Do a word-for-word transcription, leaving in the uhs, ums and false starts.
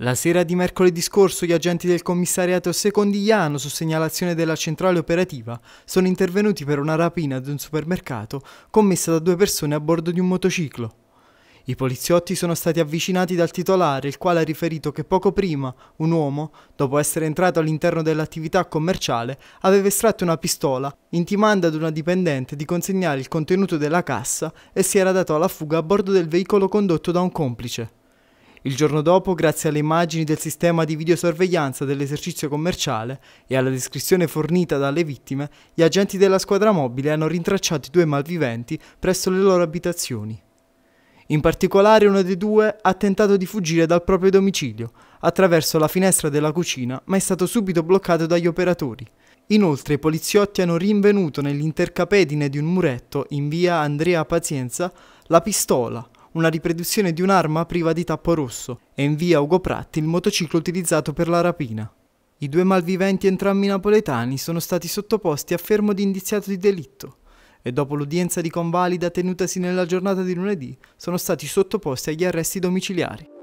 La sera di mercoledì scorso gli agenti del commissariato secondigliano, su segnalazione della centrale operativa, sono intervenuti per una rapina ad un supermercato commessa da due persone a bordo di un motociclo. I poliziotti sono stati avvicinati dal titolare, il quale ha riferito che poco prima un uomo, dopo essere entrato all'interno dell'attività commerciale, aveva estratto una pistola, intimando ad una dipendente di consegnare il contenuto della cassa e si era dato alla fuga a bordo del veicolo condotto da un complice. Il giorno dopo, grazie alle immagini del sistema di videosorveglianza dell'esercizio commerciale e alla descrizione fornita dalle vittime, gli agenti della squadra mobile hanno rintracciato i due malviventi presso le loro abitazioni. In particolare uno dei due ha tentato di fuggire dal proprio domicilio attraverso la finestra della cucina, ma è stato subito bloccato dagli operatori. Inoltre i poliziotti hanno rinvenuto nell'intercapedine di un muretto in via Andrea Pazienza la pistola, una riproduzione di un'arma priva di tappo rosso, e in via Ugo Pratti il motociclo utilizzato per la rapina. I due malviventi, entrambi napoletani, sono stati sottoposti a fermo di indiziato di delitto e dopo l'udienza di convalida tenutasi nella giornata di lunedì sono stati sottoposti agli arresti domiciliari.